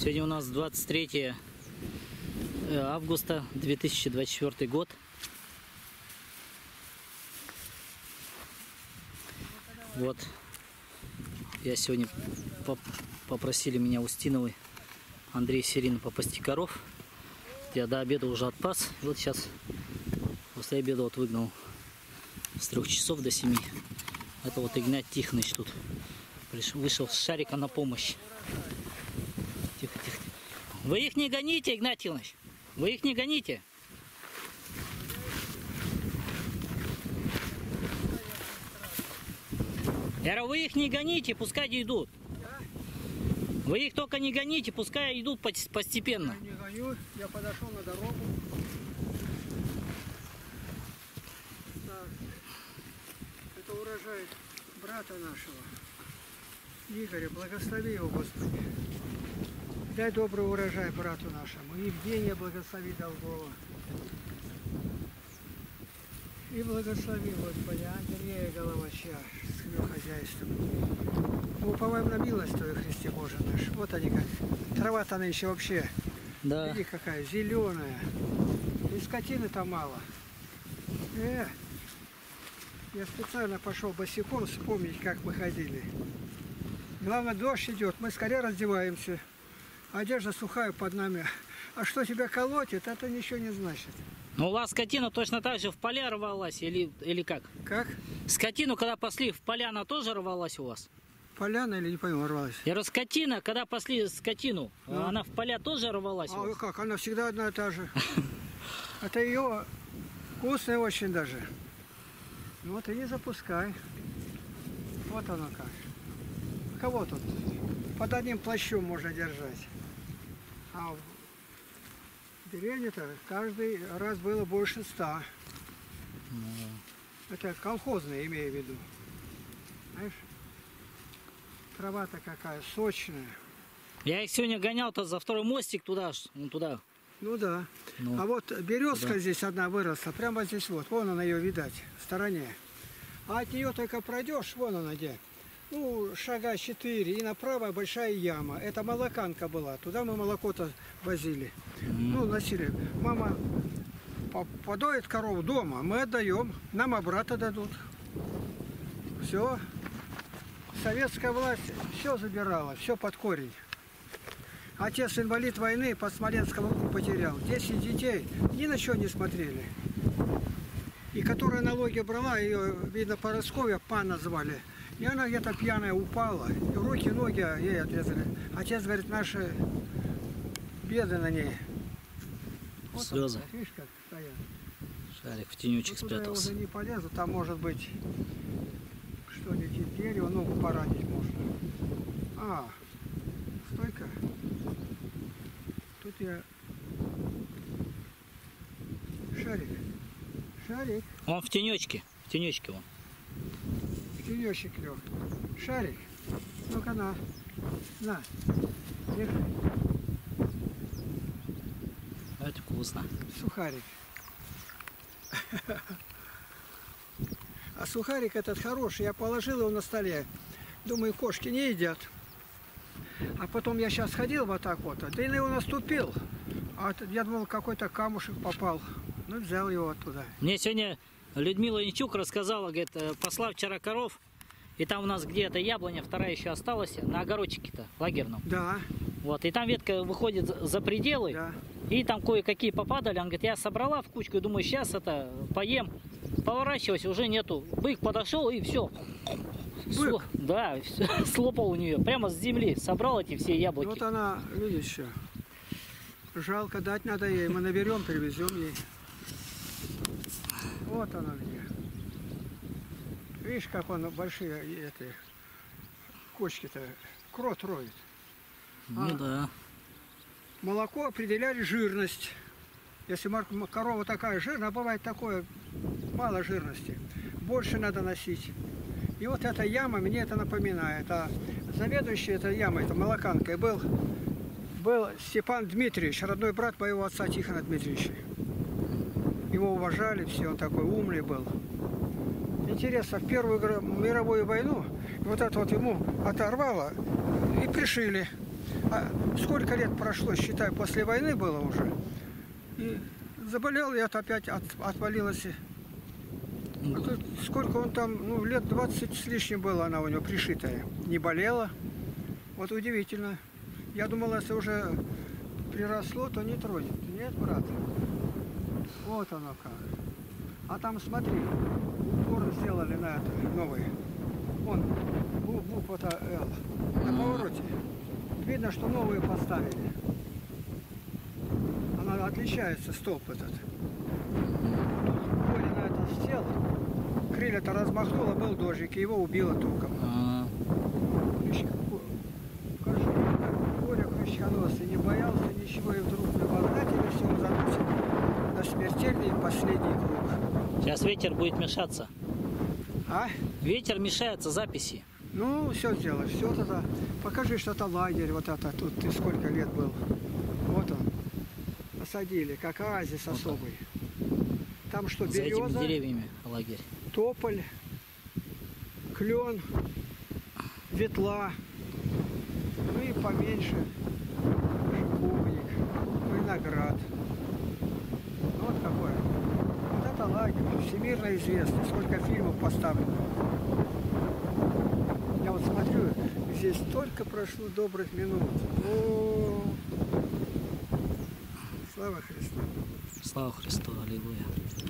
Сегодня у нас 23 августа 2024 год. Вот. Я сегодня попросили меня Устиновой, Андрей Серин попасти коров. Я до обеда уже отпас. И вот сейчас после обеда вот выгнал с 3 часов до 7. Это вот Игнат Тихонович тут вышел с шарика на помощь. Тихо, тихо. Вы их не гоните, Игнат Тихонович. Вы их не гоните. Я говорю, вы их не гоните, пускай идут. Вы их только не гоните, пускай идут постепенно. Я не гоню, я подошел на дорогу. Так. Это урожай брата нашего, Игоря. Благослови его, Господи. Дай добрый урожай брату нашему. Евгения благослови Долгова. И благослови, Господи, Андрея Головача с его хозяйством. Мы уповаем на милость Твою, Христе Боже наш. Вот они как. Трава-то она еще вообще, да. Види, какая зеленая. И скотины там мало. Я специально пошел босиком вспомнить, как мы ходили. Главное, дождь идет, мы скорее раздеваемся. Одежда сухая под нами. А что тебя колотит, это ничего не значит. Но у вас скотина точно так же в поля рвалась или как? Как? Скотину, когда пасли в поля, она тоже рвалась у вас? Поляна или не пойму, рвалась? Я говорю, скотина, когда пасли скотину, она в поля тоже рвалась у вас? А как? Она всегда одна и та же. Это ее вкусная очень даже. Вот и не запускай. Вот оно как. Кого тут? Под одним плащом можно держать. А в деревне-то каждый раз было больше 100. Это колхозные, имею в виду. Знаешь? Трава-то какая сочная. Я их сегодня гонял-то за второй мостик туда. Ну да. Ну, а вот березка да. Здесь одна выросла, прямо здесь вот. Вон она ее видать, в стороне. А от нее только пройдешь, вон она где. Ну, шага 4, и направо большая яма. Это молоканка была. Туда мы молоко-то возили. Ну, носили. Мама подоит корову дома, мы отдаем, нам обратно дадут. Все. Советская власть все забирала, все под корень. Отец инвалид войны, под Смоленском руку потерял. 10 детей, ни на что не смотрели. И которая налоги брала, ее, видно, Поросковья, пан назвали. И она где-то пьяная упала, и руки, ноги ей отрезали. Отец говорит, наши беды на ней. Вот слезы. Он, видишь, как стоят. Шарик в тенючек Ну, туда я спрятался. уже не полезу, там может быть что-нибудь дерево, ногу поранить можно. А, стойка. Тут я... Шарик. Шарик. Он в тенечке. В тенечке он. Тенечек лег. Шарик. Ну-ка на. На. Держи. Это вкусно. Сухарик. А сухарик этот хороший. Я положил его на столе. Думаю, кошки не едят. А потом я сейчас ходил вот так вот. Да и на его наступил. А я думал, какой-то камушек попал. Ну, взял его оттуда. Мне сегодня Людмила Ничук рассказала, говорит, посла вчера коров, и там у нас где-то яблоня, вторая еще осталась, на огородчике-то лагерном. Да. Вот, и там ветка выходит за пределы, Да. и там кое-какие попадали. Он говорит, я собрала в кучку, и думаю, сейчас это поем. Поворачиваюсь, уже нету. Бык подошел, и все. Бык? Да, все, слопал у нее. Прямо с земли собрал эти все яблоки. Вот она, видишь, еще. Жалко, дать надо ей. Мы наберем, привезем ей. Вот она где. Видишь, как он большие эти кочки-то крот роет. Ну да. Молоко определяли жирность. Если корова такая жирная, а бывает такое мало жирности. Больше надо носить. И вот эта яма мне это напоминает. А заведующий этой ямой, это молоканкой, был Степан Дмитриевич, родной брат моего отца Тихона Дмитриевича. Его уважали все, он такой умный был. Интересно, в Первую мировую войну вот это вот ему оторвало и пришили. А сколько лет прошло, считай, после войны было уже. И заболел, и это опять отвалилось. А тут сколько он там, ну, лет 20 с лишним было она у него пришитая. Не болела. Вот удивительно. Я думал, если уже приросло, то не тронет. Нет, брат. Вот оно как. А там, смотри, упор сделали на это новый. Вон, буква Л. На повороте. Видно, что новые поставили. Она отличается, столб этот. Коля на это сел. Крылья-то размахнуло, был дождик, и его убило током. Коля крючконосый не боялся ничего, и вдруг любознательно все заносит на смертельный последний круг. Сейчас ветер будет мешаться. А? Ветер мешается записи. Ну, все сделай, все тогда. Покажи, что это лагерь, вот это, тут ты сколько лет был. Вот он. Посадили, как оазис вот особый. Там что, за береза, этими деревьями лагерь. тополь, клен, ветла, ну и поменьше шиповник, виноград. Вот какой. Вот это лагерь, всемирно известный, сколько фильмов поставлено. Я вот смотрю, здесь только прошло добрых минут. О, слава Христу! Слава Христу, аллилуйя.